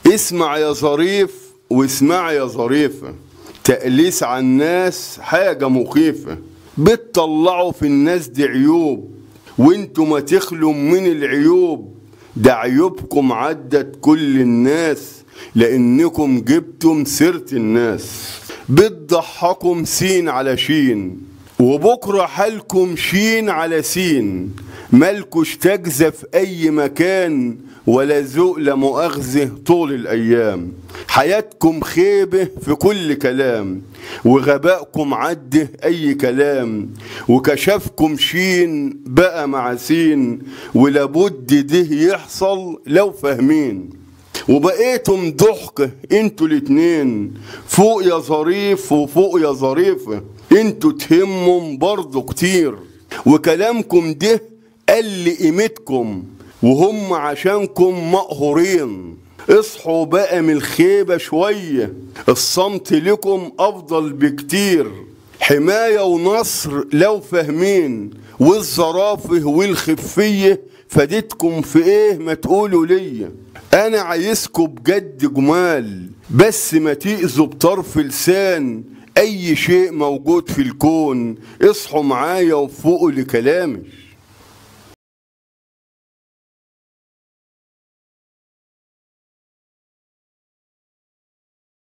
اسمع يا ظريف واسمع يا ظريفة، تقليس على الناس حاجة مخيفة. بتطلعوا في الناس دي عيوب وانتوا ما تخلوا من العيوب، ده عيوبكم عدت كل الناس لانكم جبتم سيرة الناس. بتضحكم سين على شين وبكرة حالكم شين على سين، مالكوش تجزى في اي مكان ولا ذوق لا مؤاخذة طول الايام. حياتكم خيبة في كل كلام وغبائكم عده اي كلام، وكشفكم شين بقى مع سين ولابد ده يحصل لو فاهمين. وبقيتم ضحكة انتوا الاتنين، فوق يا ظريف وفوق يا ظريفة، انتوا تهمهم برضو كتير وكلامكم ده قل قيمتكم وهم عشانكم مقهورين. اصحوا بقى من الخيبة شوية، الصمت لكم افضل بكتير. حماية ونصر لو فاهمين، والظرافة والخفية فادتكم في ايه ما تقولوا ليا. انا عايزكم بجد جمال، بس ما تأذوا بطرف لسان اي شيء موجود في الكون. اصحوا معايا وفوقوا لكلامي.